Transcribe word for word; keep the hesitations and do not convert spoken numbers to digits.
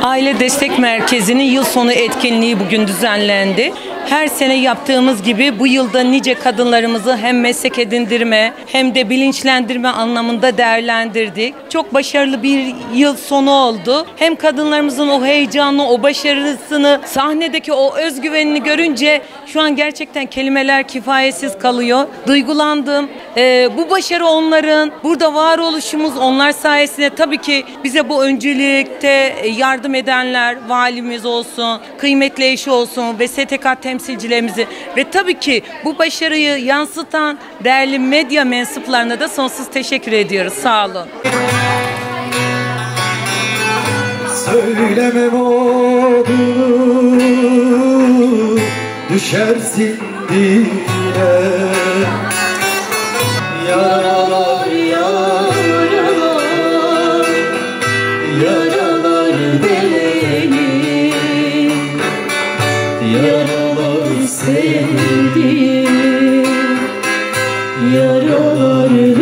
Aile Destek Merkezi'nin yıl sonu etkinliği bugün düzenlendi. Her sene yaptığımız gibi bu yılda nice kadınlarımızı hem meslek edindirme hem de bilinçlendirme anlamında değerlendirdik. Çok başarılı bir yıl sonu oldu. Hem kadınlarımızın o heyecanı, o başarısını, sahnedeki o özgüvenini görünce şu an gerçekten kelimeler kifayetsiz kalıyor. Duygulandım. Ee, bu başarı onların, burada varoluşumuz onlar sayesinde. Tabii ki bize bu öncülükte yardım edenler, valimiz olsun, kıymetli eşi olsun ve S T K temsilcilerimizi ve tabii ki bu başarıyı yansıtan değerli medya mensuplarına da sonsuz teşekkür ediyoruz. Sağ olun. Söylemem olur, düşersin dile. Yaralar, yaralar, yaralar beni, yaralar sevdim, yaralar beni.